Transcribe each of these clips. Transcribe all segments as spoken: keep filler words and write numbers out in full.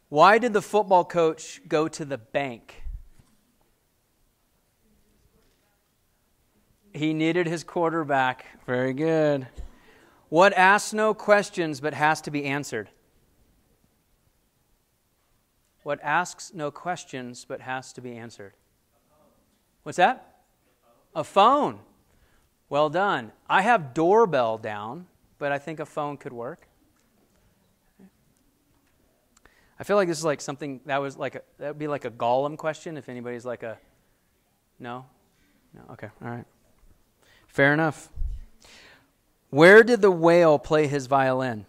Why did the football coach go to the bank? He needed his quarterback. Very good. What asks no questions but has to be answered? What asks no questions but has to be answered? What's that? A phone. Well done. I have doorbell down, but I think a phone could work. I feel like this is like something that was like a, that would be like a Gollum question if anybody's like a, no? No, okay, all right. Fair enough. Where did the whale play his violin?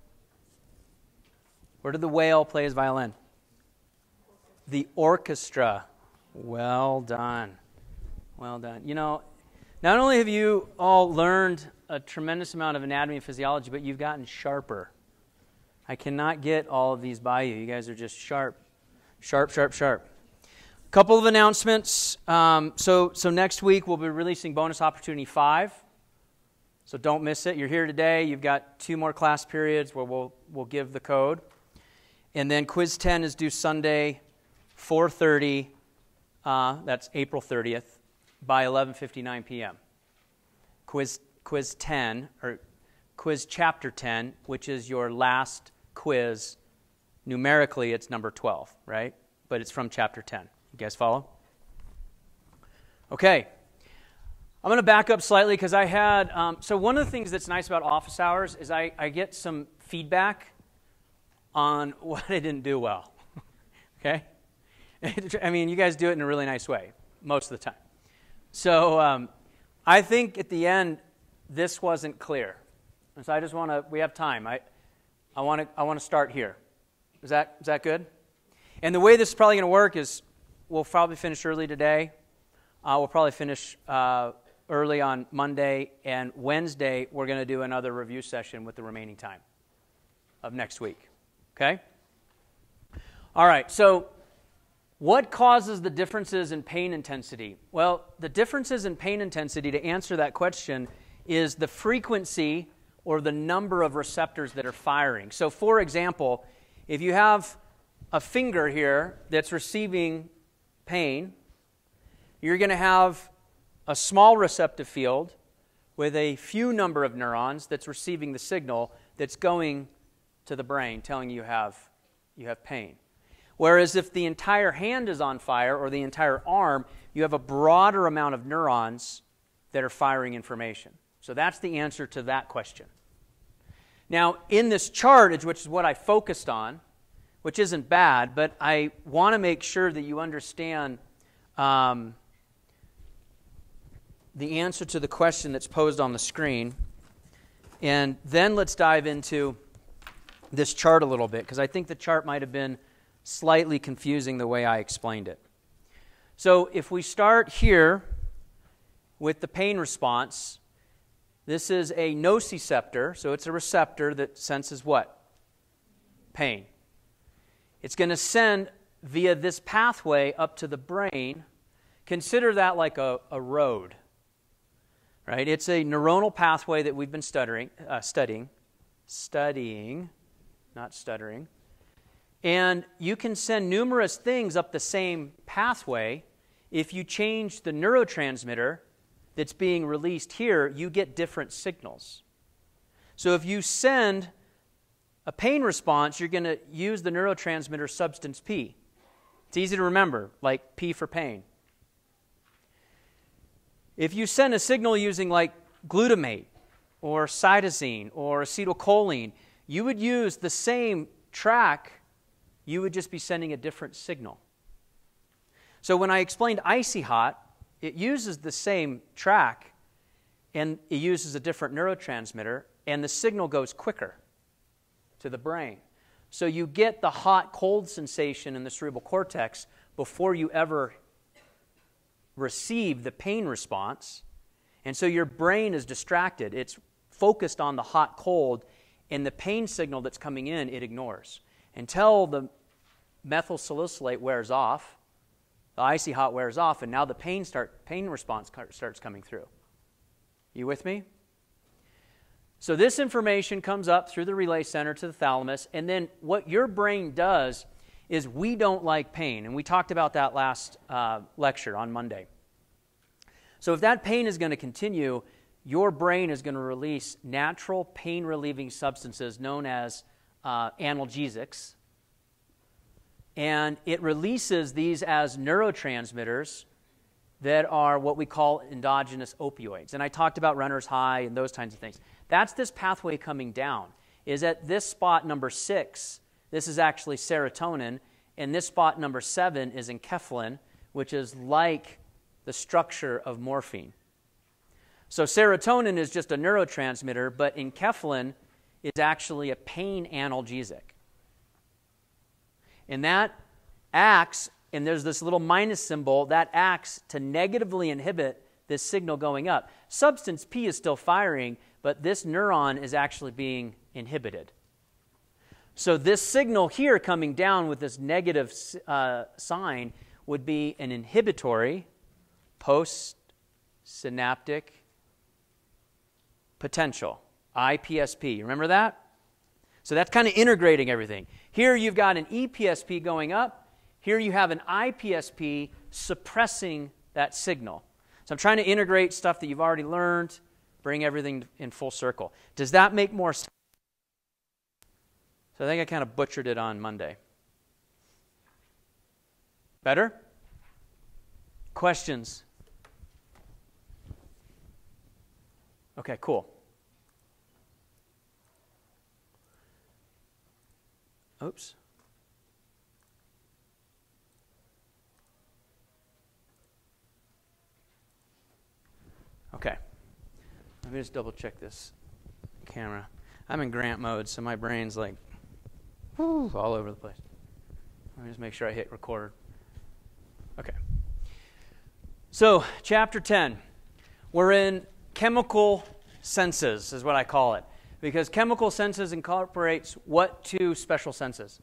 Where did the whale play his violin? The orchestra. Well done. Well done. You know, not only have you all learned a tremendous amount of anatomy and physiology, but you've gotten sharper. I cannot get all of these by you. You guys are just sharp, sharp, sharp, sharp. A couple of announcements. Um, so, so next week we'll be releasing bonus opportunity five. So don't miss it. You're here today. You've got two more class periods where we'll we'll give the code, and then quiz ten is due Sunday, four thirty. Uh, that's April thirtieth by eleven fifty-nine p.m. Quiz quiz ten or quiz chapter ten, which is your last quiz. Numerically, it's number twelve, right? But it's from chapter ten. You guys follow? Okay. I'm going to back up slightly because I had, um, so one of the things that's nice about office hours is I, I get some feedback on what I didn't do well. Okay? I mean, you guys do it in a really nice way most of the time. So um, I think at the end, this wasn't clear. And so I just want to, we have time. I, I want to I want to start here. Is that is that good? And the way this is probably going to work is we'll probably finish early today. Uh, we'll probably finish uh, early on Monday, and Wednesday we're going to do another review session with the remaining time of next week. Okay? All right, so what causes the differences in pain intensity? Well, the differences in pain intensity, to answer that question, is the frequency or the number of receptors that are firing. So, for example, if you have a finger here that's receiving pain, you're going to have a small receptive field with a few number of neurons that's receiving the signal that's going to the brain, telling you have, you have pain. Whereas if the entire hand is on fire or the entire arm, you have a broader amount of neurons that are firing information. So that's the answer to that question. Now, in this chart, which is what I focused on, which isn't bad, but I want to make sure that you understand um, the answer to the question that's posed on the screen. And then let's dive into this chart a little bit, because I think the chart might have been slightly confusing the way I explained it. So if we start here with the pain response, this is a nociceptor, so it's a receptor that senses what? Pain. It's going to send via this pathway up to the brain. Consider that like a, a road, right? It's a neuronal pathway that we've been stuttering, uh, studying, studying, not stuttering. And you can send numerous things up the same pathway. If you change the neurotransmitter that's being released here, you get different signals. So if you send a pain response, you're going to use the neurotransmitter substance P. It's easy to remember, like P for pain. If you send a signal using like glutamate or cytosine or acetylcholine, you would use the same track, you would just be sending a different signal. So when I explained icy hot, it uses the same track, and it uses a different neurotransmitter, and the signal goes quicker to the brain. So you get the hot-cold sensation in the cerebral cortex before you ever receive the pain response, and so your brain is distracted. It's focused on the hot-cold, and the pain signal that's coming in, it ignores. Until the methyl salicylate wears off, the icy hot wears off, and now the pain start pain response starts coming through. You with me? So this information comes up through the relay center to the thalamus, and then what your brain does is we don't like pain. And we talked about that last uh, lecture on Monday. So if that pain is going to continue, your brain is going to release natural pain-relieving substances known as uh, analgesics. And it releases these as neurotransmitters that are what we call endogenous opioids. And I talked about runner's high and those kinds of things. That's this pathway coming down. Is at this spot number six, this is actually serotonin, and this spot number seven is enkephalin, which is like the structure of morphine. So serotonin is just a neurotransmitter, but enkephalin is actually a pain analgesic. And that acts, and there's this little minus symbol, that acts to negatively inhibit this signal going up. Substance P is still firing, but this neuron is actually being inhibited. So this signal here coming down with this negative uh, sign would be an inhibitory postsynaptic potential, I P S P. Remember that? So that's kind of integrating everything. Here you've got an E P S P going up. Here you have an I P S P suppressing that signal. So I'm trying to integrate stuff that you've already learned, bring everything in full circle. Does that make more sense? So I think I kind of butchered it on Monday. Better? Questions? Okay, cool. Oops. Okay. Let me just double check this camera. I'm in grant mode, so my brain's like whoo, all over the place. Let me just make sure I hit record. Okay. So, chapter ten. We're in chemical senses, is what I call it. Because chemical senses incorporates what two special senses?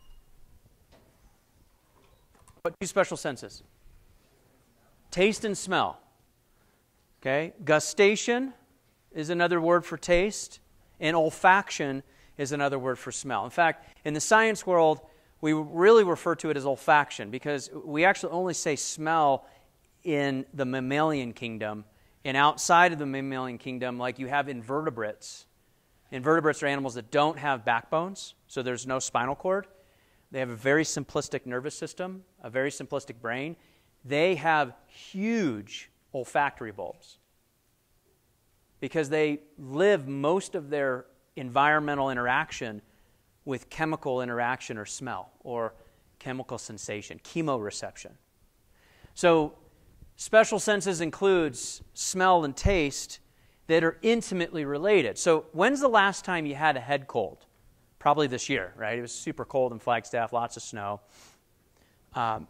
What two special senses? Taste and smell. Okay? Gustation is another word for taste, and olfaction is another word for smell. In fact, in the science world, we really refer to it as olfaction because we actually only say smell in the mammalian kingdom, and outside of the mammalian kingdom, like you have invertebrates. Invertebrates are animals that don't have backbones, so there's no spinal cord. They have a very simplistic nervous system, a very simplistic brain. They have huge olfactory bulbs because they live most of their environmental interaction with chemical interaction or smell or chemical sensation, chemoreception. So special senses includes smell and taste that are intimately related. So when's the last time you had a head cold? Probably this year, right? It was super cold in Flagstaff, lots of snow. Um,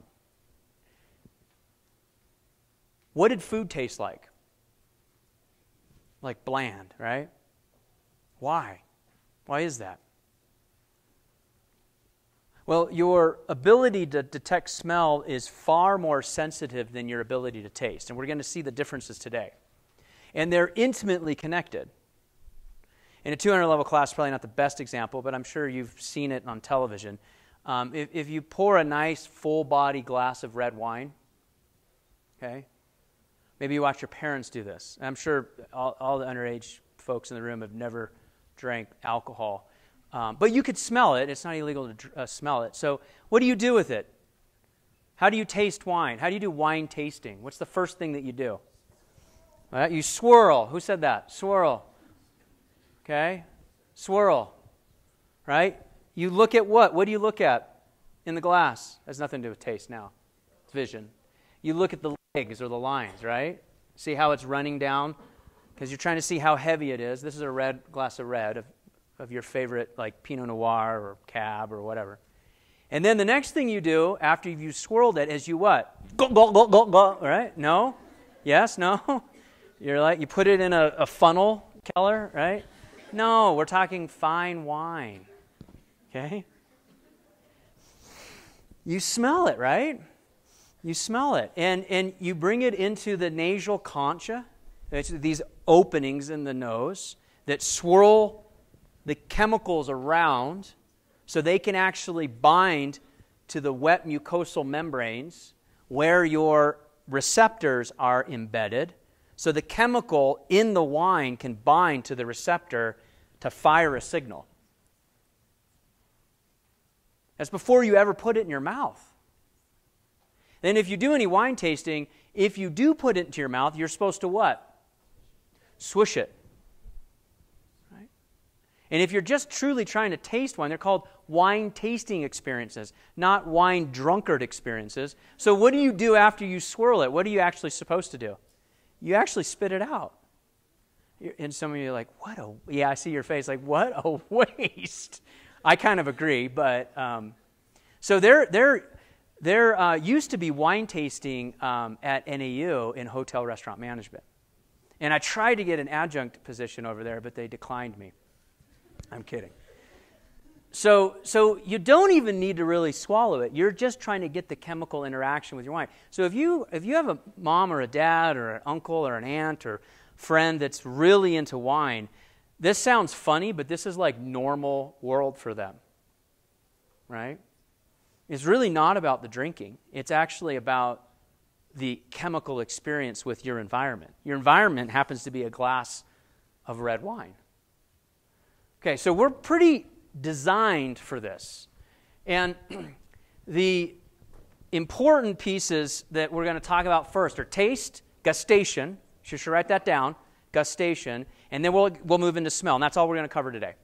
what did food taste like? Like bland, right? Why? Why is that? Well, your ability to detect smell is far more sensitive than your ability to taste. And we're going to see the differences today. And they're intimately connected. In a two hundred level class, probably not the best example, but I'm sure you've seen it on television. Um, if, if you pour a nice full body glass of red wine, okay, maybe you watch your parents do this. I'm sure all, all the underage folks in the room have never drank alcohol. Um, but you could smell it. It's not illegal to uh, smell it. So what do you do with it? How do you taste wine? How do you do wine tasting? What's the first thing that you do? Right, you swirl. Who said that? Swirl. Okay? Swirl. Right? You look at what? What do you look at in the glass? Has nothing to do with taste now. It's vision. You look at the legs or the lines, right? See how it's running down? Because you're trying to see how heavy it is. This is a red glass of red of, of your favorite, like Pinot Noir or Cab or whatever. And then the next thing you do after you've swirled it is you what? Go, go, go, go, go, right? No? Yes? No? You're like, you put it in a, a funnel, Keller, right? No, we're talking fine wine. Okay? You smell it, right? You smell it. And, and you bring it into the nasal concha. It's these openings in the nose that swirl the chemicals around so they can actually bind to the wet mucosal membranes where your receptors are embedded, so the chemical in the wine can bind to the receptor to fire a signal. That's before you ever put it in your mouth. Then if you do any wine tasting, if you do put it into your mouth, you're supposed to what? Swish it. Right? And if you're just truly trying to taste wine, they're called wine tasting experiences, not wine drunkard experiences. So what do you do after you swirl it? What are you actually supposed to do? You actually spit it out. And some of you are like, what a, yeah, I see your face, like, what a waste. I kind of agree, but, um, so there, there, there uh, used to be wine tasting um, at N A U in hotel restaurant management. And I tried to get an adjunct position over there, but they declined me. I'm kidding. So, so you don't even need to really swallow it. You're just trying to get the chemical interaction with your wine. So if you if you have a mom or a dad or an uncle or an aunt or friend that's really into wine, this sounds funny, but this is like normal world for them, right? It's really not about the drinking. It's actually about the chemical experience with your environment. Your environment happens to be a glass of red wine. Okay, so we're pretty designed for this. And the important pieces that we're going to talk about first are taste, gustation. You should write that down, gustation, and then we'll we'll move into smell, and that's all we're going to cover today.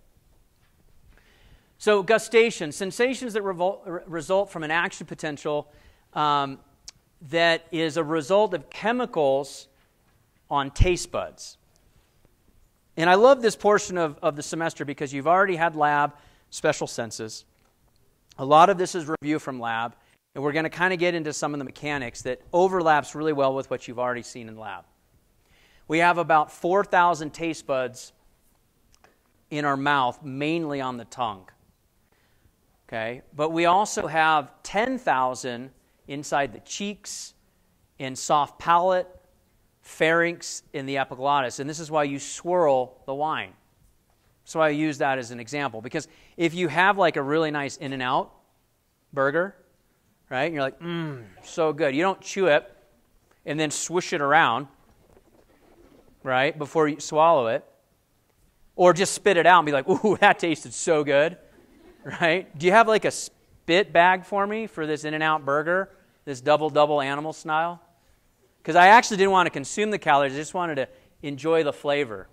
So gustation, sensations that revol- result from an action potential um, that is a result of chemicals on taste buds. And I love this portion of, of the semester because you've already had lab, special senses. A lot of this is review from lab, and we're going to kind of get into some of the mechanics that overlaps really well with what you've already seen in lab. We have about four thousand taste buds in our mouth, mainly on the tongue. Okay, but we also have ten thousand inside the cheeks, in soft palate, pharynx, in the epiglottis. And this is why you swirl the wine. So I use that as an example. Because if you have like a really nice In-N-Out burger, right, and you're like, mmm, so good. You don't chew it and then swish it around, right, before you swallow it. Or just spit it out and be like, ooh, that tasted so good, right? Do you have like a spit bag for me for this In-N-Out burger, this double-double animal style? Because I actually didn't want to consume the calories. I just wanted to enjoy the flavor,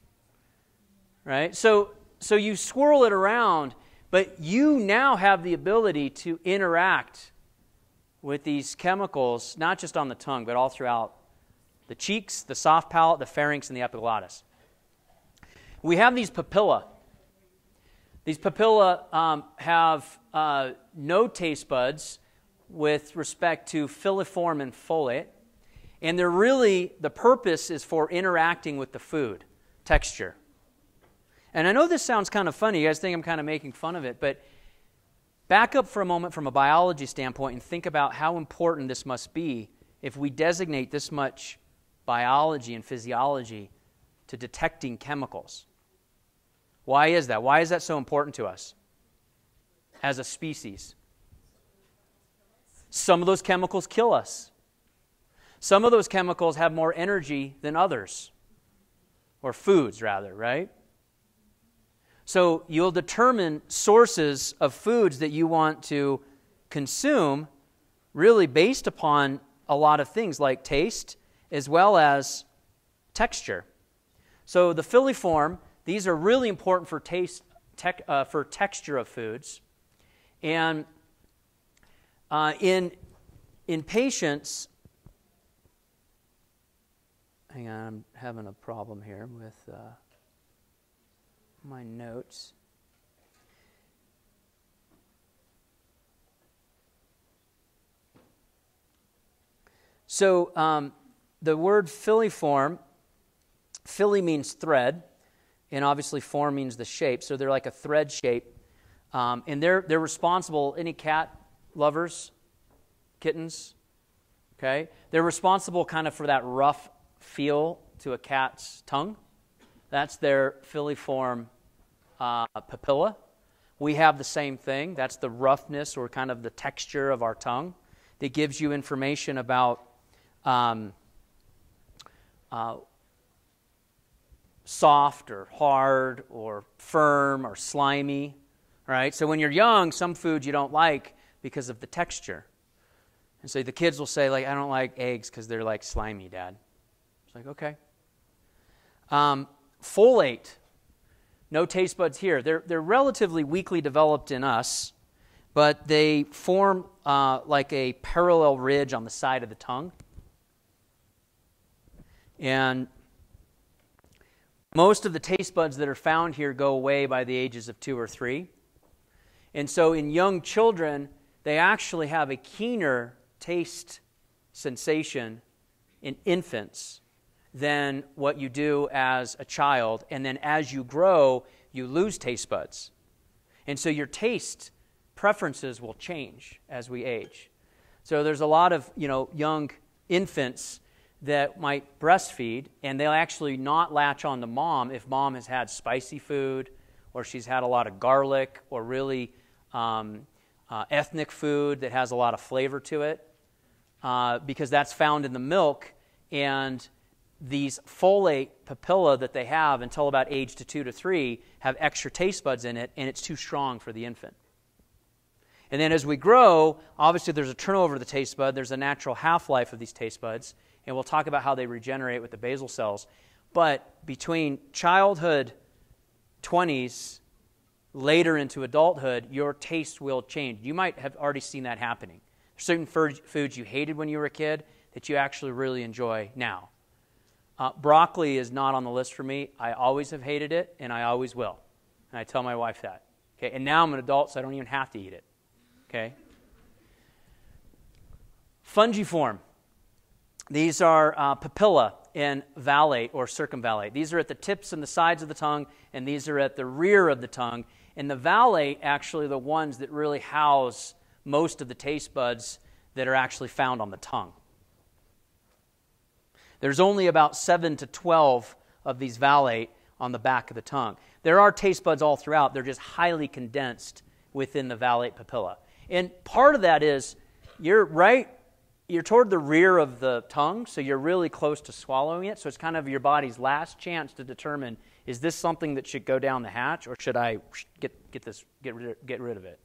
right? So, so you swirl it around, but you now have the ability to interact with these chemicals, not just on the tongue, but all throughout the cheeks, the soft palate, the pharynx, and the epiglottis. We have these papilla. These papilla um, have uh, no taste buds with respect to filiform and folate. And they're really, the purpose is for interacting with the food, texture. And I know this sounds kind of funny. You guys think I'm kind of making fun of it, but back up for a moment from a biology standpoint and think about how important this must be if we designate this much biology and physiology to detecting chemicals. Why is that? Why is that so important to us as a species? Some of those chemicals kill us. Some of those chemicals have more energy than others, or foods rather, right? So you'll determine sources of foods that you want to consume really based upon a lot of things like taste as well as texture. So the filiform, these are really important for taste, tec, uh, for texture of foods. And uh, in, in patients, hang on, I'm having a problem here with uh, my notes. So um, the word filiform, fili means thread, and obviously form means the shape. So they're like a thread shape. Um, and they're they're responsible, any cat lovers, kittens, okay? They're responsible kind of for that rough feel to a cat's tongue. That's their filiform uh, papilla. We have the same thing. That's the roughness or kind of the texture of our tongue that gives you information about um, uh, soft or hard or firm or slimy, right? So when you're young, some foods you don't like because of the texture. And so the kids will say, like, I don't like eggs because they're like slimy, Dad. It's like, okay. Um, folate. No taste buds here. They're, they're relatively weakly developed in us, but they form uh, like a parallel ridge on the side of the tongue. And most of the taste buds that are found here go away by the ages of two or three. And so in young children, they actually have a keener taste sensation in infants than what you do as a child. And then as you grow, you lose taste buds. And so your taste preferences will change as we age. So there's a lot of, you know, young infants that might breastfeed, and they'll actually not latch on to mom if mom has had spicy food, or she's had a lot of garlic, or really um, uh, ethnic food that has a lot of flavor to it, uh, because that's found in the milk. And these folate papilla that they have until about age to two to three have extra taste buds in it, and it's too strong for the infant. And then as we grow, obviously there's a turnover of the taste bud. There's a natural half-life of these taste buds, and we'll talk about how they regenerate with the basal cells. But between childhood, twenties, later into adulthood, your taste will change. You might have already seen that happening. There's certain foods you hated when you were a kid that you actually really enjoy now. Uh, broccoli is not on the list for me. I always have hated it, and I always will. And I tell my wife that. Okay, and now I'm an adult, so I don't even have to eat it. Okay. Fungiform. These are uh, papilla and valate or circumvallate. These are at the tips and the sides of the tongue, and these are at the rear of the tongue. And the valate actually are the ones that really house most of the taste buds that are actually found on the tongue. There's only about seven to twelve of these valate on the back of the tongue. There are taste buds all throughout. They're just highly condensed within the valate papilla. And part of that is you're right, you're toward the rear of the tongue, so you're really close to swallowing it. So it's kind of your body's last chance to determine, is this something that should go down the hatch, or should I get get this get rid, get rid of it?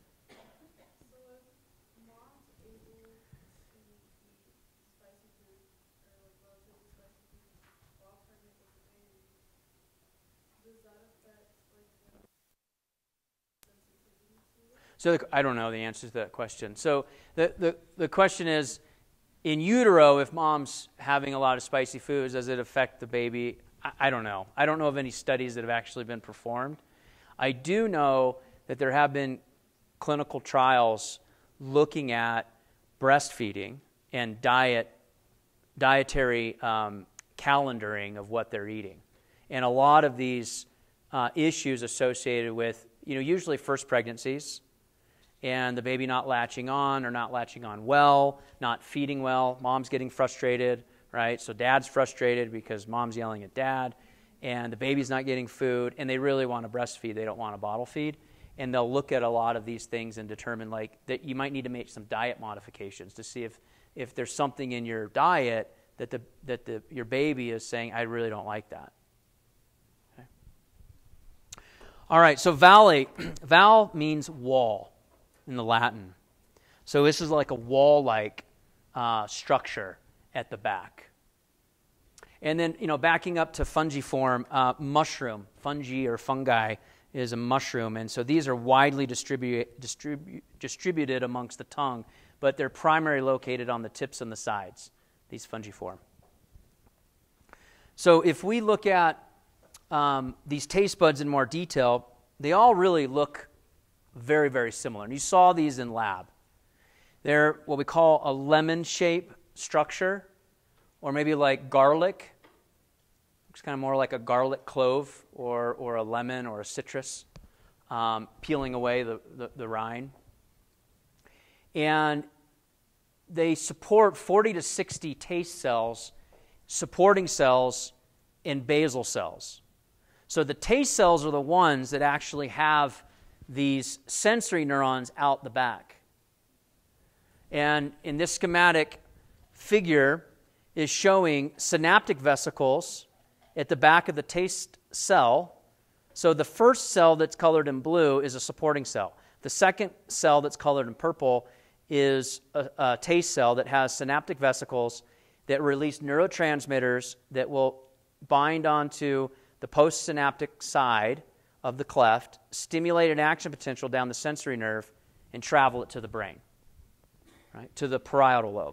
So the, I don't know the answer to that question. So the, the, the question is, in utero, if mom's having a lot of spicy foods, does it affect the baby? I, I don't know. I don't know of any studies that have actually been performed. I do know that there have been clinical trials looking at breastfeeding and diet, dietary um, calendaring of what they're eating. And a lot of these uh, issues associated with, you know, usually first pregnancies, and the baby not latching on or not latching on well, not feeding well, mom's getting frustrated, right? So dad's frustrated because mom's yelling at dad, and the baby's not getting food, and they really want to breastfeed. They don't want to bottle feed. And they'll look at a lot of these things and determine like that you might need to make some diet modifications to see if, if there's something in your diet that the that the your baby is saying, I really don't like that. Okay. All right, so valate. Val means wall in the Latin. So this is like a wall-like uh, structure at the back. And then, you know, backing up to fungiform, uh, mushroom, fungi or fungi is a mushroom. And so these are widely distribu- distribu- distributed amongst the tongue, but they're primarily located on the tips and the sides, these fungiform. So if we look at um, these taste buds in more detail, they all really look very, very similar. And you saw these in lab. They're what we call a lemon shape structure, or maybe like garlic. Looks kind of more like a garlic clove or, or a lemon or a citrus, um, peeling away the, the, the rind. And they support forty to sixty taste cells, supporting cells, and basal cells. So the taste cells are the ones that actually have these sensory neurons out the back. And in this schematic figure is showing synaptic vesicles at the back of the taste cell. So the first cell that's colored in blue is a supporting cell. The second cell that's colored in purple is a, a taste cell that has synaptic vesicles that release neurotransmitters that will bind onto the postsynaptic side of the cleft, stimulate an action potential down the sensory nerve, and travel it to the brain, right, to the parietal lobe.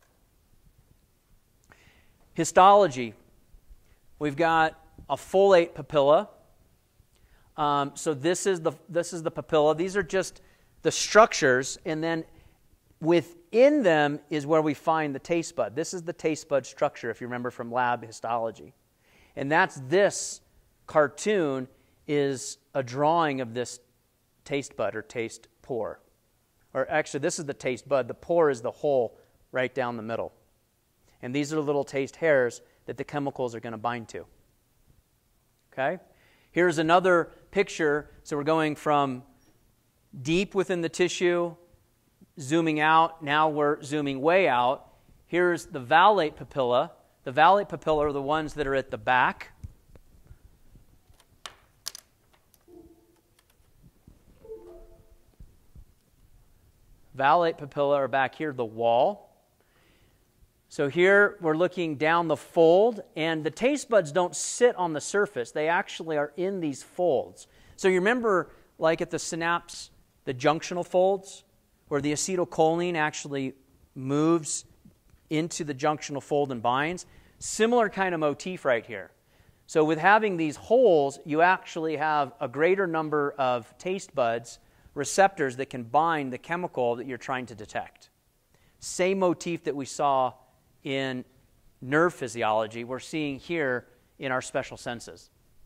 Histology. We've got a folate papilla. Um, so this is the this is the papilla. These are just the structures, and then within them is where we find the taste bud. This is the taste bud structure, if you remember from lab histology. And that's this cartoon is a drawing of this taste bud or taste pore. Or actually, this is the taste bud. The pore is the hole right down the middle. And these are the little taste hairs that the chemicals are going to bind to. Okay? Here's another picture. So we're going from deep within the tissue, zooming out. Now we're zooming way out. Here's the valate papilla. The valate papilla are the ones that are at the back. Valate papilla are back here, the wall. So here we're looking down the fold, and the taste buds don't sit on the surface. They actually are in these folds. So you remember, like at the synapse, the junctional folds, where the acetylcholine actually moves into the junctional fold and binds? Similar kind of motif right here. So with having these holes, you actually have a greater number of taste buds, receptors that can bind the chemical that you're trying to detect. Same motif that we saw in nerve physiology, we're seeing here in our special senses.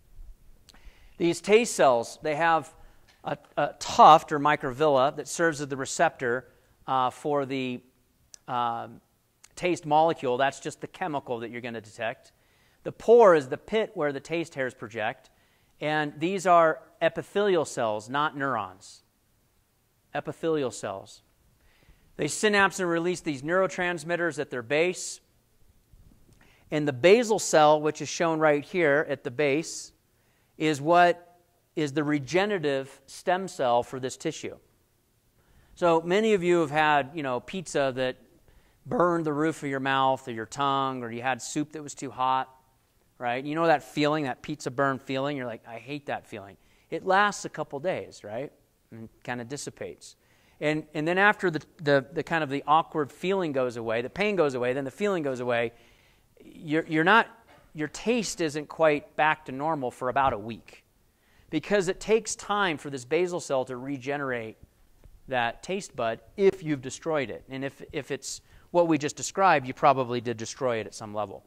These taste cells, they have a, a tuft or microvilla that serves as the receptor uh, for the um, taste molecule. That's just the chemical that you're going to detect. The pore is the pit where the taste hairs project, and these are epithelial cells, not neurons. Epithelial cells. They synapse and release these neurotransmitters at their base. And the basal cell, which is shown right here at the base, is what is the regenerative stem cell for this tissue. So many of you have had, you know, pizza that burned the roof of your mouth or your tongue, or you had soup that was too hot, right? You know that feeling, that pizza burn feeling? You're like, I hate that feeling. It lasts a couple days, right? And kind of dissipates. And and then after the, the, the kind of the awkward feeling goes away, the pain goes away, then the feeling goes away, you're, you're not, your taste isn't quite back to normal for about a week. Because it takes time for this basal cell to regenerate that taste bud if you've destroyed it. And if, if it's what we just described, you probably did destroy it at some level.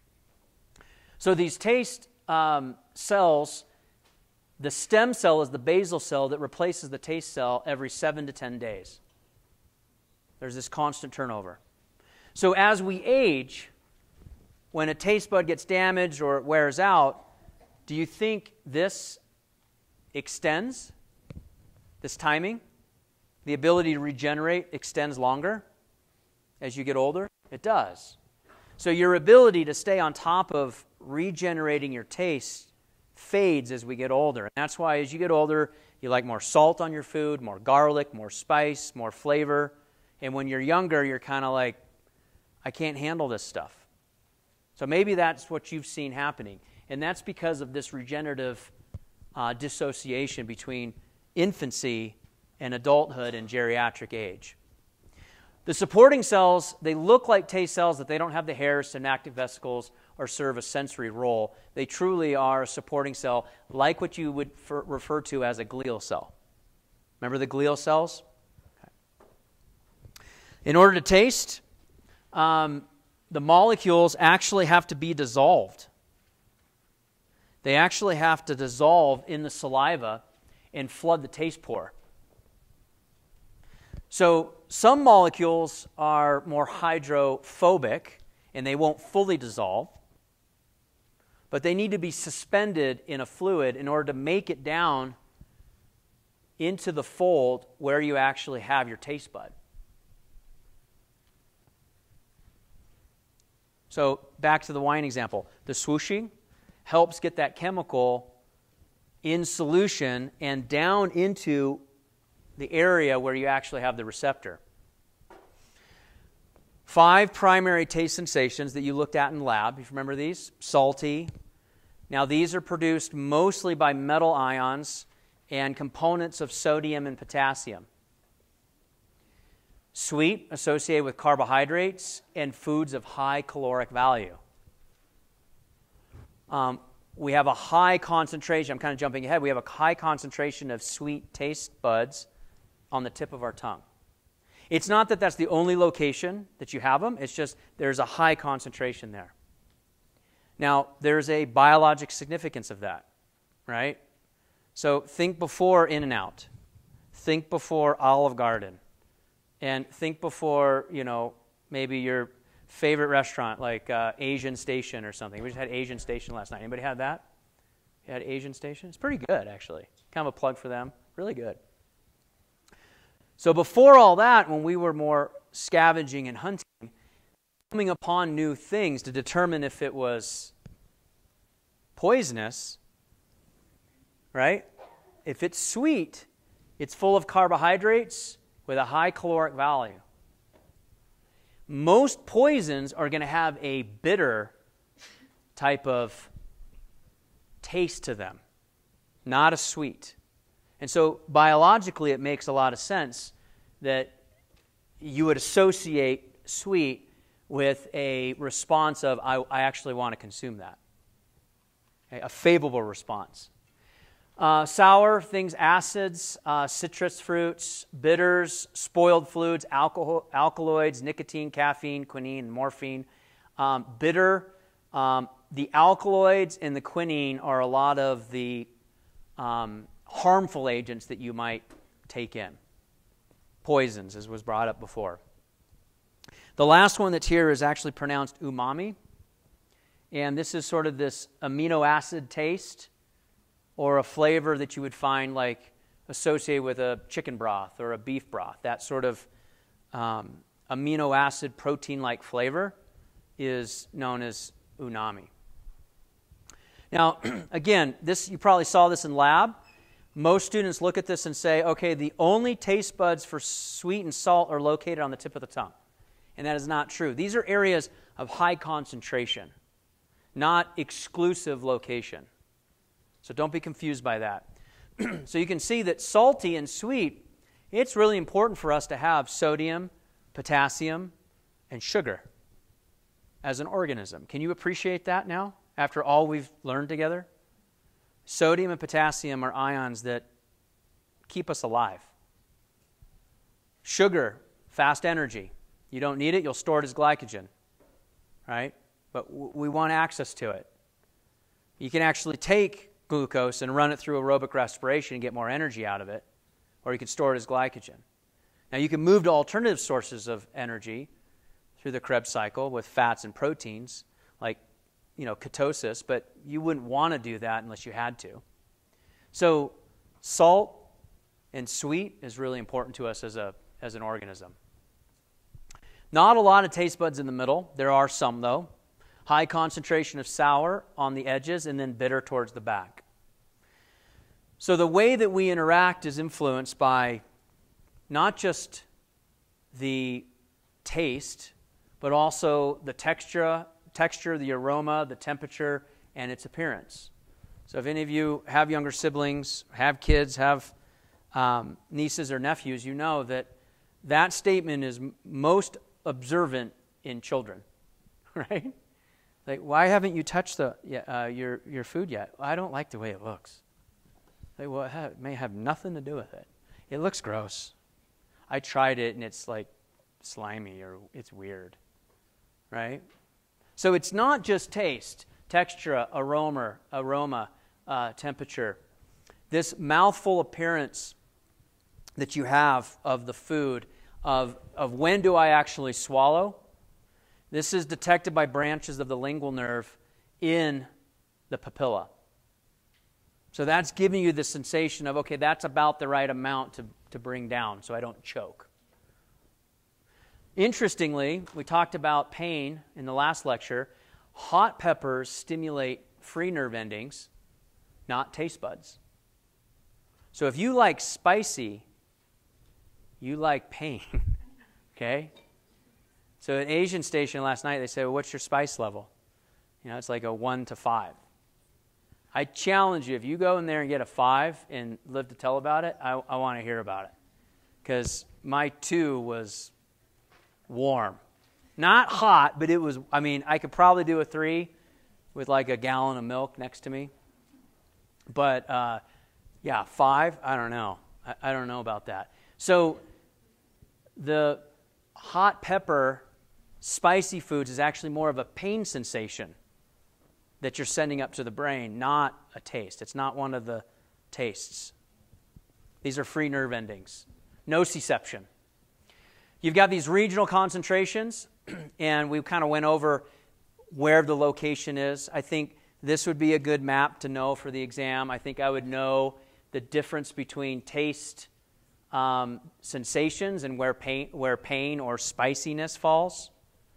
So these taste um, cells, the stem cell is the basal cell that replaces the taste cell every seven to ten days. There's this constant turnover. So as we age, when a taste bud gets damaged or it wears out, do you think this extends? This timing? The ability to regenerate extends longer as you get older? It does. So your ability to stay on top of regenerating your taste fades as we get older. And that's why as you get older, you like more salt on your food, more garlic, more spice, more flavor. And when you're younger, you're kind of like, I can't handle this stuff. So maybe that's what you've seen happening. And that's because of this regenerative uh, dissociation between infancy and adulthood and geriatric age. The supporting cells, they look like taste cells, that they don't have the hairs, synaptic vesicles, or serve a sensory role. They truly are a supporting cell, like what you would for, refer to as a glial cell. Remember the glial cells? Okay. In order to taste, um, the molecules actually have to be dissolved. They actually have to dissolve in the saliva and flood the taste pore. So some molecules are more hydrophobic and they won't fully dissolve, but they need to be suspended in a fluid in order to make it down into the fold where you actually have your taste bud. So back to the wine example. The swooshing helps get that chemical in solution and down into the area where you actually have the receptor. Five primary taste sensations that you looked at in lab. You remember these? Salty. Now these are produced mostly by metal ions and components of sodium and potassium. Sweet, associated with carbohydrates and foods of high caloric value. Um, we have a high concentration, I'm kind of jumping ahead, we have a high concentration of sweet taste buds on the tip of our tongue. It's not that that's the only location that you have them, it's just there's a high concentration there. Now, there's a biologic significance of that, right? So think before In-N-Out. Think before Olive Garden. And think before, you know, maybe your favorite restaurant like uh, Asian Station or something. We just had Asian Station last night. Anybody had that? You had Asian Station? It's pretty good, actually. Kind of a plug for them. Really good. So before all that, when we were more scavenging and hunting, coming upon new things to determine if it was poisonous, right? If it's sweet, it's full of carbohydrates with a high caloric value. Most poisons are going to have a bitter type of taste to them, not a sweet. And so biologically it makes a lot of sense that you would associate sweet with a response of, I, I actually want to consume that. Okay, a favorable response. Uh, sour, things, acids, uh, citrus fruits, bitters, spoiled fluids, alcohol, alkaloids, nicotine, caffeine, quinine, and morphine. Um, bitter, um, the alkaloids and the quinine are a lot of the um, harmful agents that you might take in. Poisons, as was brought up before. The last one that's here is actually pronounced umami. And this is sort of this amino acid taste or a flavor that you would find like associated with a chicken broth or a beef broth. That sort of um, amino acid protein-like flavor is known as umami. Now, again, this you probably saw this in lab. Most students look at this and say, okay, the only taste buds for sweet and salt are located on the tip of the tongue. And that is not true. These are areas of high concentration, not exclusive location. So don't be confused by that. So you can see that salty and sweet, it's really important for us to have sodium, potassium, and sugar as an organism. Can you appreciate that now, after all we've learned together? Sodium and potassium are ions that keep us alive. Sugar, fast energy. You don't need it, you'll store it as glycogen, right? But w- we want access to it. You can actually take glucose and run it through aerobic respiration and get more energy out of it, or you can store it as glycogen. Now you can move to alternative sources of energy through the Krebs cycle with fats and proteins, like you know ketosis, but you wouldn't want to do that unless you had to. So salt and sweet is really important to us as a as an organism. Not a lot of taste buds in the middle. There are some, though. High concentration of sour on the edges and then bitter towards the back. So the way that we interact is influenced by not just the taste, but also the texture, texture, the aroma, the temperature, and its appearance. So if any of you have younger siblings, have kids, have um, nieces or nephews, you know that that statement is m- most observant in children, right? Like, why haven't you touched the uh, your your food yet? I don't like the way it looks. Like, well, it, ha- it may have nothing to do with it. It looks gross. I tried it and it's like slimy or it's weird, right? So it's not just taste, texture, aroma, aroma, uh, temperature. This mouthful appearance that you have of the food, of of when do I actually swallow? This is detected by branches of the lingual nerve in the papilla. So that's giving you the sensation of, okay, that's about the right amount to, to bring down so I don't choke. Interestingly, we talked about pain in the last lecture. Hot peppers stimulate free nerve endings, not taste buds. So if you like spicy, you like pain, okay? So at Asian Station last night, they said, well, what's your spice level? You know, it's like a one to five. I challenge you, if you go in there and get a five and live to tell about it, I, I want to hear about it. Because my two was warm. Not hot, but it was, I mean, I could probably do a three with like a gallon of milk next to me. But, uh, yeah, five, I don't know. I, I don't know about that. So the hot pepper, spicy foods is actually more of a pain sensation that you're sending up to the brain, not a taste. It's not one of the tastes. These are free nerve endings. Nociception. You've got these regional concentrations, and we kind of went over where the location is. I think this would be a good map to know for the exam. I think I would know the difference between taste um, sensations and where pain, where pain or spiciness falls.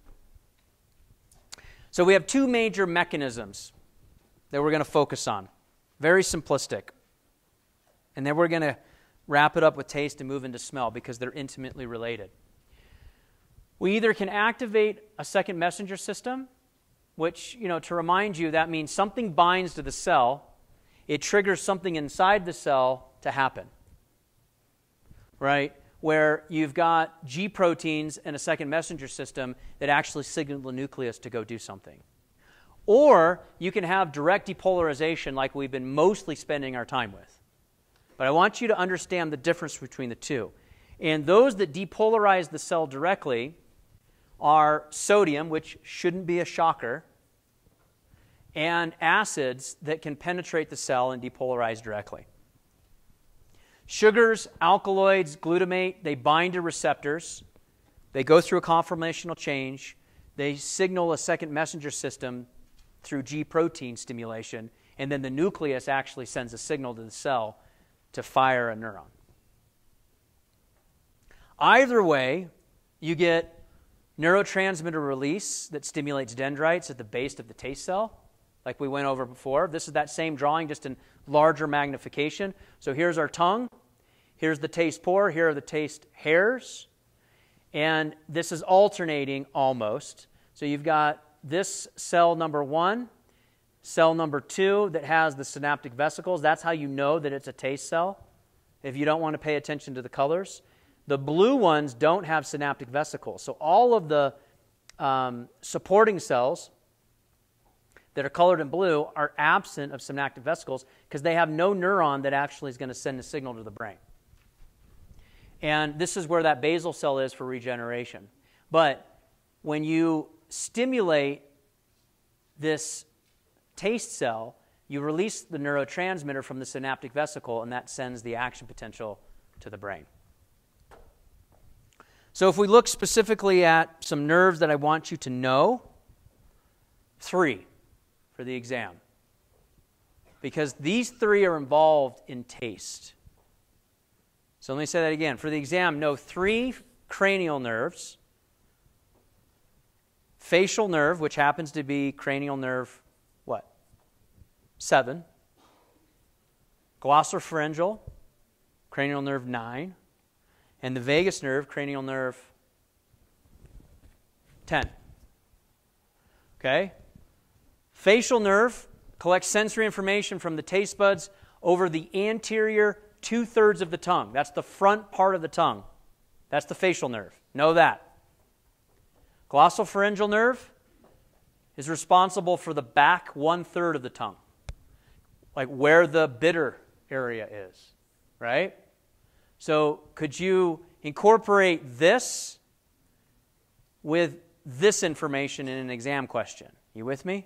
So we have two major mechanisms that we're going to focus on. Very simplistic. And then we're going to wrap it up with taste and move into smell because they're intimately related. We either can activate a second messenger system, which, you know, to remind you, that means something binds to the cell. It triggers something inside the cell to happen. Right? Where you've got G proteins and a second messenger system that actually signal the nucleus to go do something. Or you can have direct depolarization like we've been mostly spending our time with. But I want you to understand the difference between the two. And those that depolarize the cell directly are sodium, which shouldn't be a shocker, and acids that can penetrate the cell and depolarize directly. Sugars, alkaloids, glutamate, they bind to receptors. They go through a conformational change. They signal a second messenger system through G protein stimulation, and then the nucleus actually sends a signal to the cell to fire a neuron. Either way, you get neurotransmitter release that stimulates dendrites at the base of the taste cell, like we went over before. This is that same drawing, just in larger magnification. So here's our tongue. Here's the taste pore. Here are the taste hairs. And this is alternating almost. So you've got this cell number one, cell number two that has the synaptic vesicles. That's how you know that it's a taste cell, if you don't want to pay attention to the colors. The blue ones don't have synaptic vesicles. So all of the um, supporting cells that are colored in blue are absent of synaptic vesicles because they have no neuron that actually is going to send a signal to the brain. And this is where that basal cell is for regeneration. But when you stimulate this taste cell, you release the neurotransmitter from the synaptic vesicle, and that sends the action potential to the brain. So if we look specifically at some nerves that I want you to know, three for the exam, because these three are involved in taste. So let me say that again. For the exam, know three cranial nerves, facial nerve, which happens to be cranial nerve, what? Seven. Glossopharyngeal, cranial nerve nine. And the vagus nerve, cranial nerve ten. Okay? Facial nerve collects sensory information from the taste buds over the anterior two-thirds of the tongue. That's the front part of the tongue. That's the facial nerve. Know that. Glossopharyngeal nerve is responsible for the back one-third of the tongue, like where the bitter area is, right? So could you incorporate this with this information in an exam question? You with me?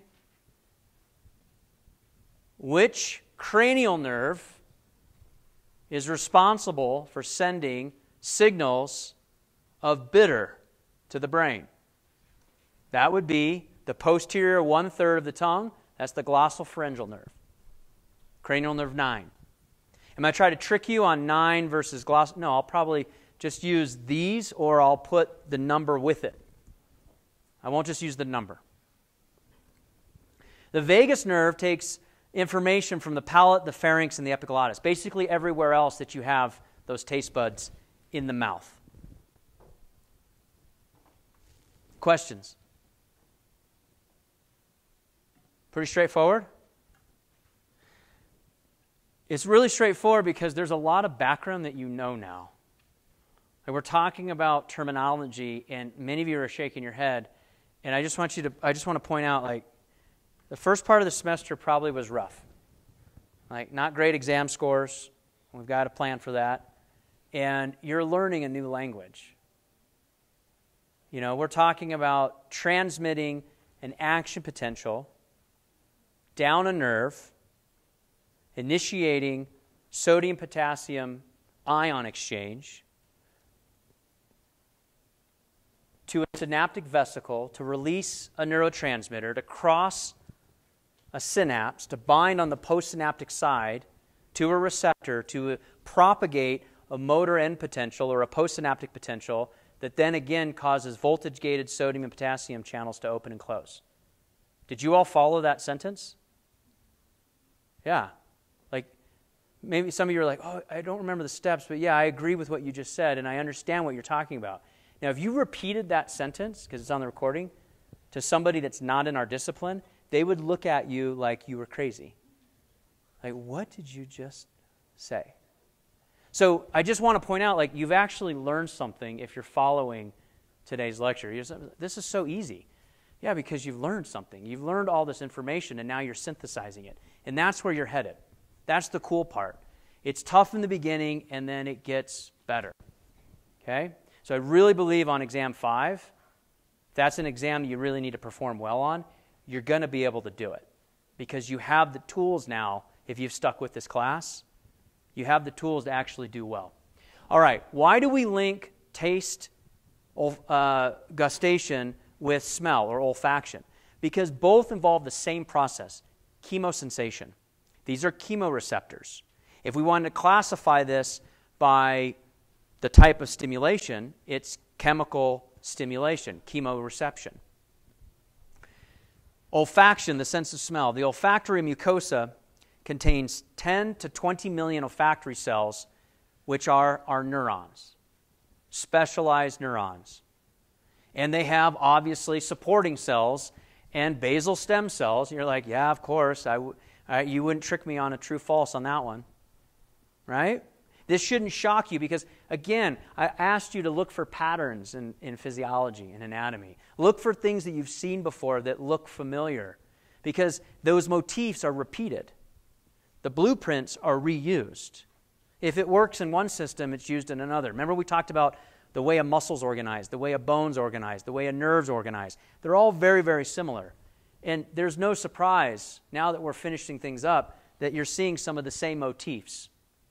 Which cranial nerve is responsible for sending signals of bitter to the brain? That would be the posterior one-third of the tongue. That's the glossopharyngeal nerve. Cranial nerve nine. Am I trying to trick you on nine versus gloss? No, I'll probably just use these, or I'll put the number with it. I won't just use the number. The vagus nerve takes information from the palate, the pharynx, and the epiglottis. Basically everywhere else that you have those taste buds in the mouth. Questions? Pretty straightforward? It's really straightforward because there's a lot of background that you know now. And we're talking about terminology, and many of you are shaking your head. And I just want you to, I just want to point out, like, the first part of the semester probably was rough. Like, not great exam scores. We've got a plan for that. And you're learning a new language. You know, we're talking about transmitting an action potential down a nerve, initiating sodium-potassium ion exchange to a synaptic vesicle to release a neurotransmitter, to cross a synapse, to bind on the postsynaptic side to a receptor, to propagate a motor end potential or a postsynaptic potential that then again causes voltage-gated sodium and potassium channels to open and close. Did you all follow that sentence? Yeah. Like, maybe some of you are like, oh, I don't remember the steps, but yeah, I agree with what you just said, and I understand what you're talking about. Now, if you repeated that sentence, because it's on the recording, to somebody that's not in our discipline, they would look at you like you were crazy. Like, what did you just say? So I just want to point out, like, you've actually learned something if you're following today's lecture. You're just, this is so easy. Yeah, because you've learned something. You've learned all this information, and now you're synthesizing it. And that's where you're headed. That's the cool part. It's tough in the beginning, and then it gets better. Okay? So I really believe on exam five, if that's an exam you really need to perform well on, you're going to be able to do it. Because you have the tools now, if you've stuck with this class, you have the tools to actually do well. All right, why do we link taste, uh, gustation with smell or olfaction? Because both involve the same process, chemosensation. These are chemoreceptors. If we wanted to classify this by the type of stimulation, it's chemical stimulation, chemoreception. Olfaction, the sense of smell. The olfactory mucosa contains ten to twenty million olfactory cells, which are our neurons, specialized neurons. And they have, obviously, supporting cells and basal stem cells. And you're like, yeah, of course. I w- I, you wouldn't trick me on a true-false on that one. Right? This shouldn't shock you because, again, I asked you to look for patterns in, in physiology and anatomy. Look for things that you've seen before that look familiar because those motifs are repeated. The blueprints are reused. If it works in one system, it's used in another. Remember we talked about the way a muscle's organized, the way a bone's organized, the way a nerve's organized. They're all very, very similar. And there's no surprise, now that we're finishing things up, that you're seeing some of the same motifs.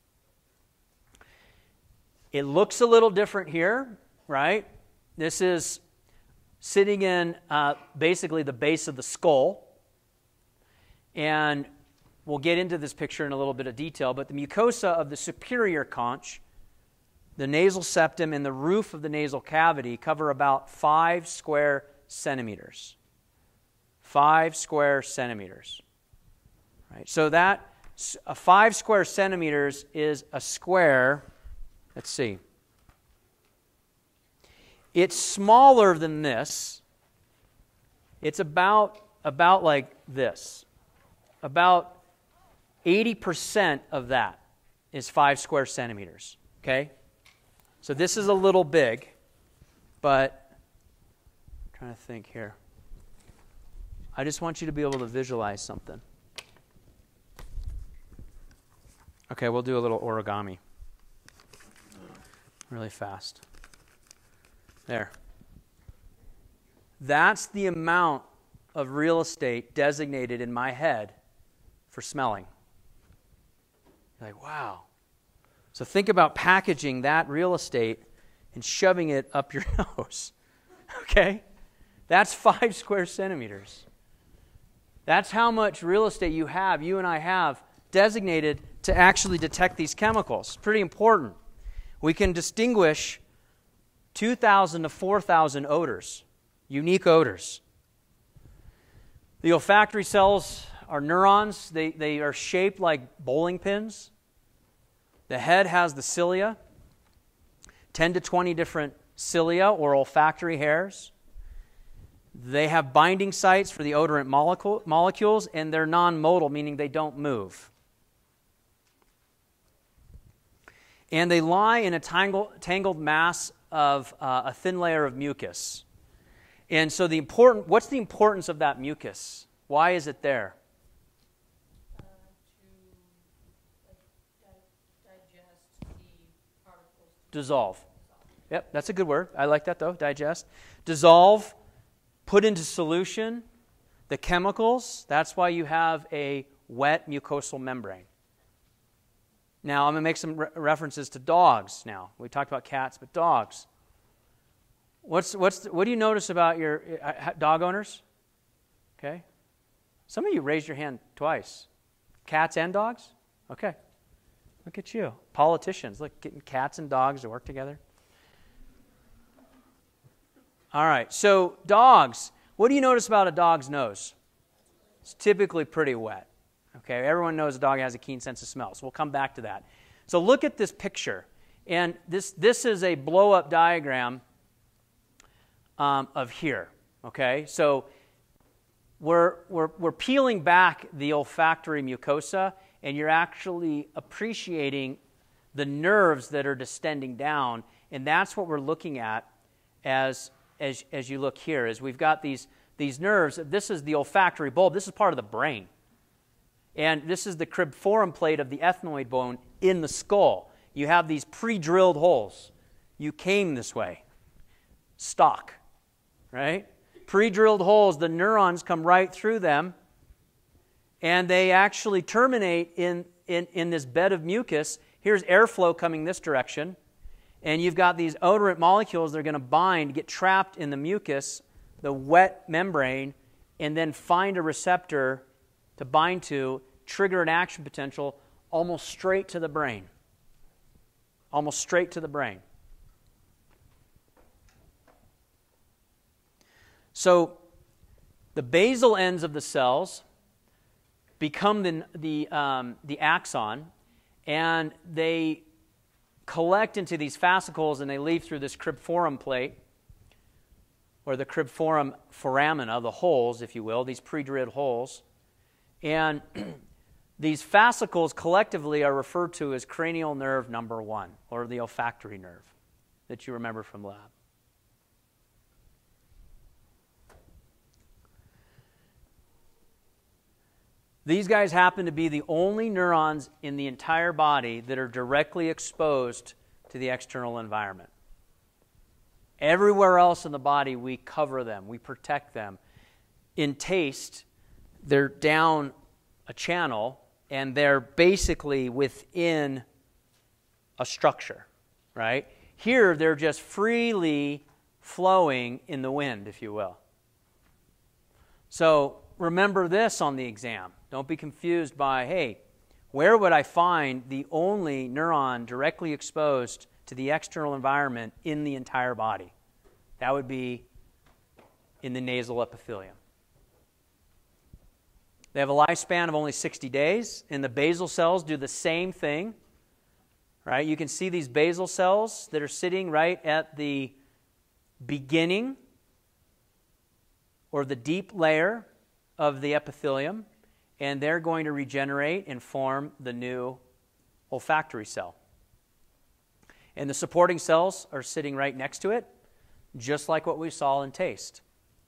It looks a little different here, right? This is sitting in uh, basically the base of the skull. And we'll get into this picture in a little bit of detail, but the mucosa of the superior conch, the nasal septum, and the roof of the nasal cavity cover about five square centimeters. Five square centimeters. Right? So that, a five square centimeters is a square, let's see. It's smaller than this. It's about, about like this. About eighty percent of that is five square centimeters, okay? So this is a little big, but I'm trying to think here. I just want you to be able to visualize something. Okay, we'll do a little origami. Really fast. There. That's the amount of real estate designated in my head for smelling. You're like, wow. So think about packaging that real estate and shoving it up your nose. Okay? That's five square centimeters. That's how much real estate you have, you and I have, designated to actually detect these chemicals. Pretty important. We can distinguish two thousand to four thousand odors, unique odors. The olfactory cells are neurons. They, they are shaped like bowling pins. The head has the cilia, ten to twenty different cilia or olfactory hairs. They have binding sites for the odorant molecule, molecules, and they're non-modal, meaning they don't move. And they lie in a tangled, tangled mass of uh, a thin layer of mucus. And so the important, what's the importance of that mucus? Why is it there? Uh, to like, di- digest the particles. Dissolve. Yep, that's a good word. I like that though, digest. Dissolve, put into solution the chemicals. That's why you have a wet mucosal membrane. Now, I'm going to make some re- references to dogs now. We talked about cats, but dogs. What's what's the, what do you notice about your uh, dog owners? Okay. Some of you raised your hand twice. Cats and dogs? Okay. Look at you. Politicians. Look, getting cats and dogs to work together. All right. So, dogs. What do you notice about a dog's nose? It's typically pretty wet. Okay, everyone knows a dog has a keen sense of smell, so we'll come back to that. So look at this picture. And this, this is a blow-up diagram um, of here. Okay, so we're, we're, we're peeling back the olfactory mucosa, and you're actually appreciating the nerves that are distending down, and that's what we're looking at as, as, as you look here, is we've got these, these nerves. This is the olfactory bulb. This is part of the brain. And this is the cribriform plate of the ethmoid bone in the skull. You have these pre-drilled holes. You came this way. Stock, right? Pre-drilled holes, the neurons come right through them, and they actually terminate in, in, in this bed of mucus. Here's airflow coming this direction, and you've got these odorant molecules that are going to bind, get trapped in the mucus, the wet membrane, and then find a receptor to bind to, trigger an action potential almost straight to the brain. Almost straight to the brain. So the basal ends of the cells become the, the, um, the axon, and they collect into these fascicles, and they leave through this cribriform plate, or the cribriform foramina, the holes, if you will, these pre-drilled holes. And these fascicles collectively are referred to as cranial nerve number one, or the olfactory nerve that you remember from lab. These guys happen to be the only neurons in the entire body that are directly exposed to the external environment. Everywhere else in the body, we cover them, we protect them. In taste, they're down a channel, and they're basically within a structure, right? Here, they're just freely flowing in the wind, if you will. So remember this on the exam. Don't be confused by, hey, where would I find the only neuron directly exposed to the external environment in the entire body? That would be in the nasal epithelium. They have a lifespan of only sixty days, and the basal cells do the same thing. Right? You can see these basal cells that are sitting right at the beginning or the deep layer of the epithelium, and they're going to regenerate and form the new olfactory cell. And the supporting cells are sitting right next to it, just like what we saw in taste.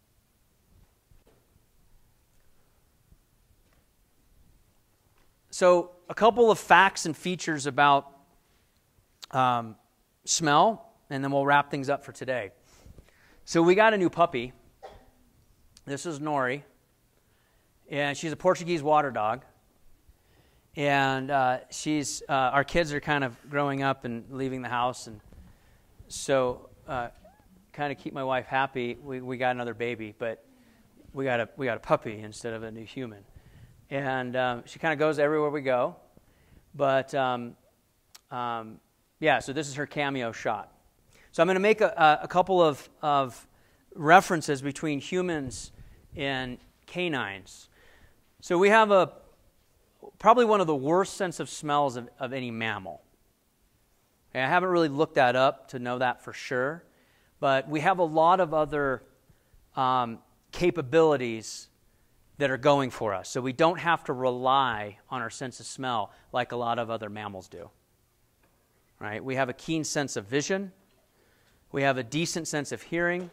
So a couple of facts and features about um, smell, and then we'll wrap things up for today. So we got a new puppy. This is Nori, and she's a Portuguese water dog. And uh, she's uh, our kids are kind of growing up and leaving the house, and so uh, kind of keep my wife happy. We we got another baby, but we got a we got a puppy instead of a new human. And um, she kind of goes everywhere we go. But, um, um, yeah, so this is her cameo shot. So I'm going to make a, a couple of, of references between humans and canines. So we have a probably one of the worst sense of smells of, of any mammal. Okay, I haven't really looked that up to know that for sure, but we have a lot of other um, capabilities that are going for us. So we don't have to rely on our sense of smell like a lot of other mammals do. Right? We have a keen sense of vision. We have a decent sense of hearing.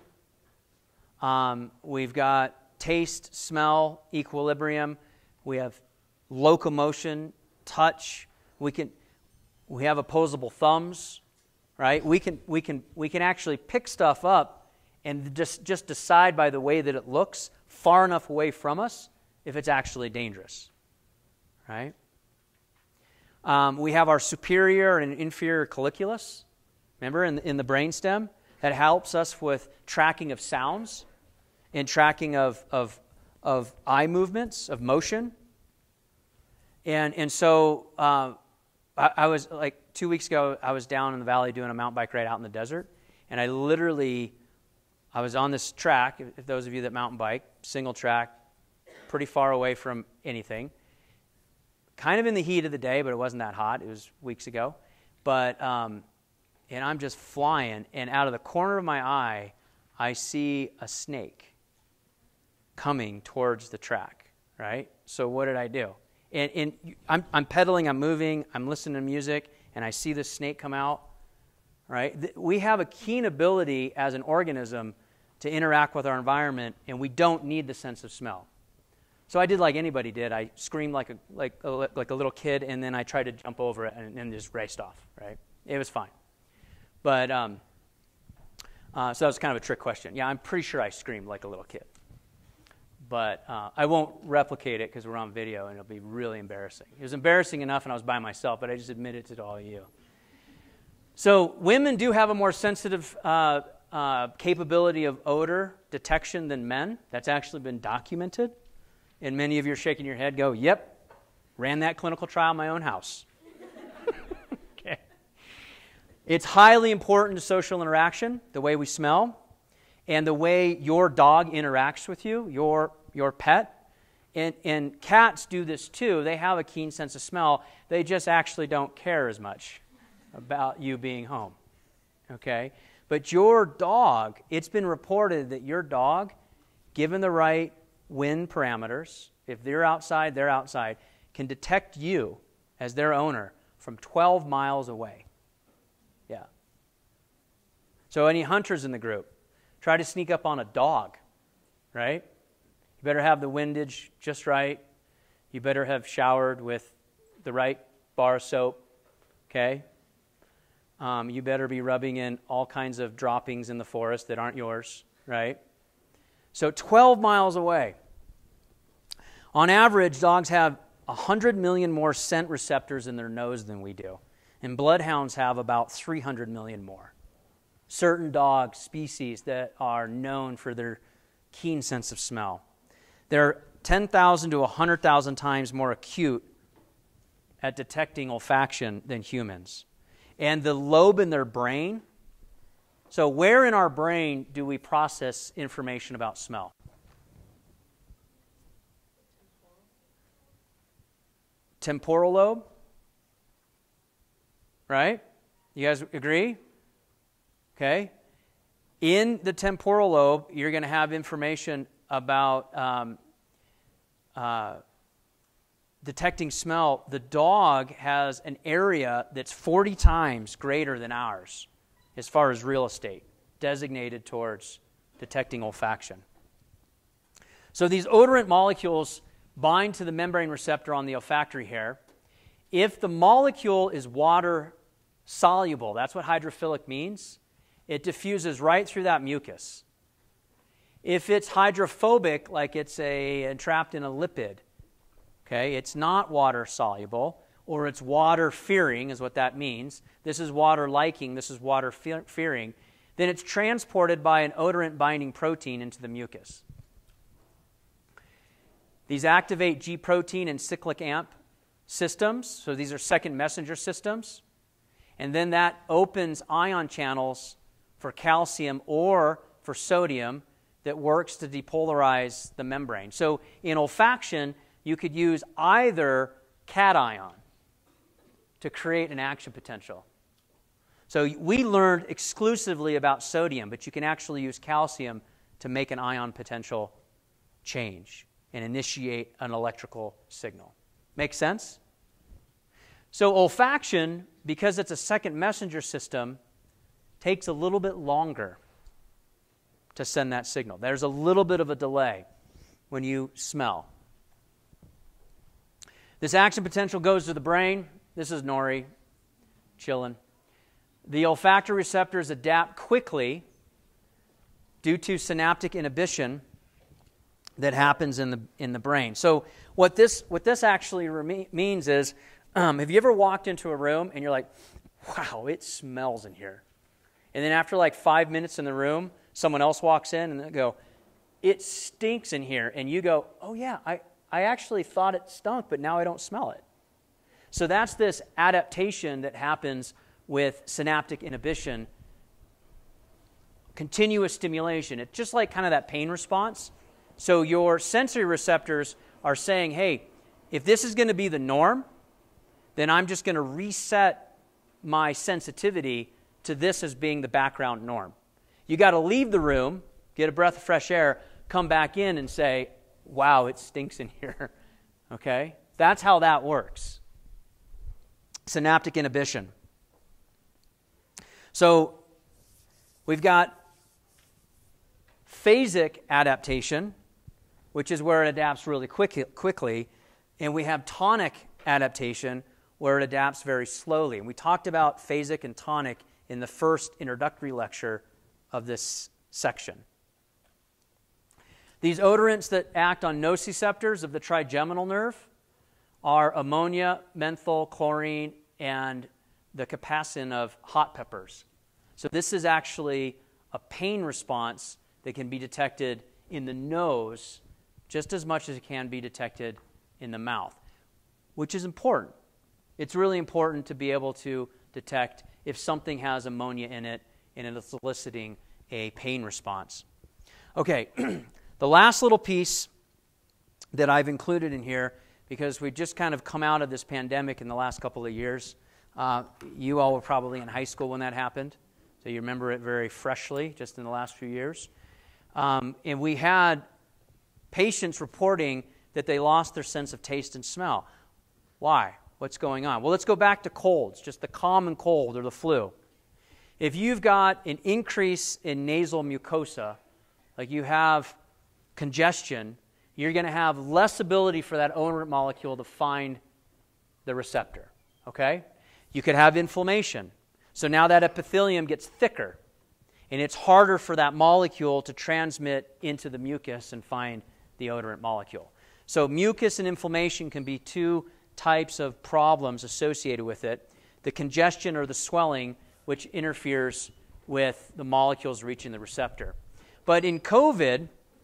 Um, we've got taste, smell, equilibrium. We have locomotion, touch. We can we have opposable thumbs, right? We can we can we can actually pick stuff up and just just decide by the way that it looks far enough away from us if it's actually dangerous, right? Um, we have our superior and inferior colliculus, remember, in the, in the brainstem, that helps us with tracking of sounds and tracking of, of, of eye movements, of motion. And, and so uh, I, I was, like, two weeks ago, I was down in the valley doing a mountain bike ride out in the desert, and I literally, I was on this track, if, if those of you that mountain bike, single track, pretty far away from anything. Kind of in the heat of the day, but it wasn't that hot. It was weeks ago. But, um, and I'm just flying, and out of the corner of my eye, I see a snake coming towards the track, right? So what did I do? And, and I'm, I'm pedaling, I'm moving, I'm listening to music, and I see this snake come out, right? We have a keen ability as an organism to interact with our environment, and we don't need the sense of smell. So I did like anybody did. I screamed like a like a, like a little kid, and then I tried to jump over it and, and just raced off. Right? It was fine. But um, uh, so that was kind of a trick question. Yeah, I'm pretty sure I screamed like a little kid. But uh, I won't replicate it because we're on video, and it'll be really embarrassing. It was embarrassing enough, and I was by myself, but I just admitted it to all of you. So women do have a more sensitive uh, uh, capability of odor detection than men. That's actually been documented. And many of you are shaking your head, go, yep, ran that clinical trial in my own house. Okay. It's highly important to social interaction, the way we smell, and the way your dog interacts with you, your, your pet. And, and cats do this too. They have a keen sense of smell. They just actually don't care as much about you being home. Okay? But your dog, it's been reported that your dog, given the right wind parameters, if they're outside, they're outside, can detect you as their owner from twelve miles away. Yeah. So any hunters in the group, try to sneak up on a dog, right? You better have the windage just right. You better have showered with the right bar of soap, okay? Um, you better be rubbing in all kinds of droppings in the forest that aren't yours, right? So twelve miles away. On average, dogs have one hundred million more scent receptors in their nose than we do. And bloodhounds have about three hundred million more. Certain dog species that are known for their keen sense of smell. They're ten thousand to one hundred thousand times more acute at detecting olfaction than humans. And the lobe in their brain, so where in our brain do we process information about smell? Temporal lobe, right? You guys agree? Okay. In the temporal lobe, you're going to have information about um, uh, detecting smell. The dog has an area that's forty times greater than ours as far as real estate, designated towards detecting olfaction. So these odorant molecules bind to the membrane receptor on the olfactory hair. If the molecule is water soluble, that's what hydrophilic means, it diffuses right through that mucus. If it's hydrophobic, like it's a entrapped in a lipid, okay, it's not water soluble, or it's water fearing is what that means. This is water liking, this is water fearing. Then it's transported by an odorant binding protein into the mucus. These activate G protein and cyclic amp systems. So these are second messenger systems. And then that opens ion channels for calcium or for sodium that works to depolarize the membrane. So in olfaction, you could use either cation to create an action potential. So we learned exclusively about sodium, but you can actually use calcium to make an ion potential change and initiate an electrical signal. Make sense? So olfaction, because it's a second messenger system, takes a little bit longer to send that signal. There's a little bit of a delay when you smell. This action potential goes to the brain. This is Nori, chilling. The olfactory receptors adapt quickly due to synaptic inhibition that happens in the in the brain. So what this what this actually re- means is, um, have you ever walked into a room and you're like, wow, it smells in here. And then after like five minutes in the room, someone else walks in and they go, it stinks in here. And you go, oh yeah, I, I actually thought it stunk, but now I don't smell it. So that's this adaptation that happens with synaptic inhibition, continuous stimulation. It's just like kind of that pain response. So your sensory receptors are saying, hey, if this is going to be the norm, then I'm just going to reset my sensitivity to this as being the background norm. You got to leave the room, get a breath of fresh air, come back in and say, wow, it stinks in here. Okay? That's how that works. Synaptic inhibition. So we've got phasic adaptation, which is where it adapts really quick, quickly, and we have tonic adaptation, where it adapts very slowly. And we talked about phasic and tonic in the first introductory lecture of this section. These odorants that act on nociceptors of the trigeminal nerve are ammonia, menthol, chlorine, and the capsaicin of hot peppers. So this is actually a pain response that can be detected in the nose just as much as it can be detected in the mouth, which is important. It's really important to be able to detect if something has ammonia in it and it's eliciting a pain response. Okay, the last little piece that I've included in here, because we've just kind of come out of this pandemic in the last couple of years. Uh, you all were probably in high school when that happened, so you remember it very freshly just in the last few years. Um, and we had patients reporting that they lost their sense of taste and smell. Why? What's going on? Well, let's go back to colds, just the common cold or the flu. If you've got an increase in nasal mucosa, like you have congestion, you're going to have less ability for that odorant molecule to find the receptor, okay? You could have inflammation. So now that epithelium gets thicker, and it's harder for that molecule to transmit into the mucus and find the odorant molecule. So mucus and inflammation can be two types of problems associated with it. The congestion or the swelling, which interferes with the molecules reaching the receptor. But in COVID,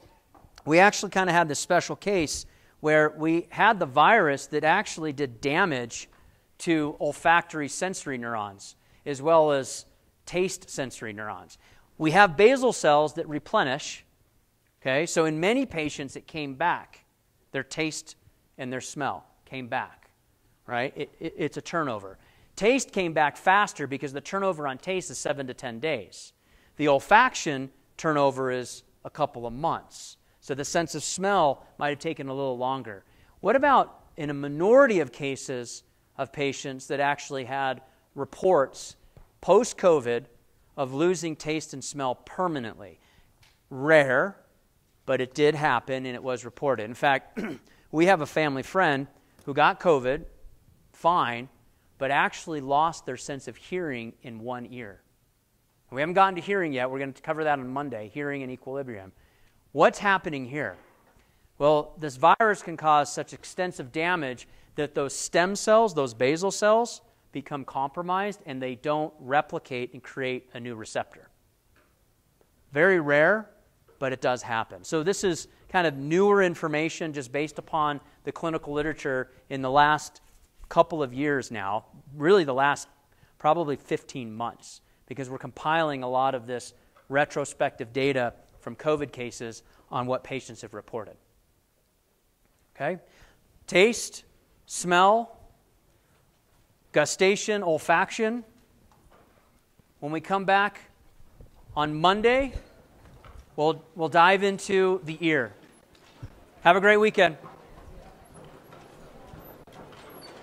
we actually kind of had this special case where we had the virus that actually did damage to olfactory sensory neurons as well as taste sensory neurons. We have basal cells that replenish, okay? So in many patients, it came back. Their taste and their smell came back, right? It, it, it's a turnover. Taste came back faster because the turnover on taste is seven to ten days. The olfaction turnover is a couple of months. So the sense of smell might have taken a little longer. What about in a minority of cases of patients that actually had reports post-COVID of losing taste and smell permanently? Rare, but it did happen and it was reported. In fact, we have a family friend who got COVID, fine, but actually lost their sense of hearing in one ear. We haven't gotten to hearing yet. We're going to cover that on Monday, hearing and equilibrium. What's happening here? Well, this virus can cause such extensive damage that those stem cells, those basal cells, become compromised and they don't replicate and create a new receptor. Very rare, but it does happen. So this is kind of newer information just based upon the clinical literature in the last couple of years now, really the last probably fifteen months, because we're compiling a lot of this retrospective data from COVID cases on what patients have reported. Okay? Taste, smell, gustation, olfaction. When we come back on Monday, we'll, we'll dive into the ear. Have a great weekend.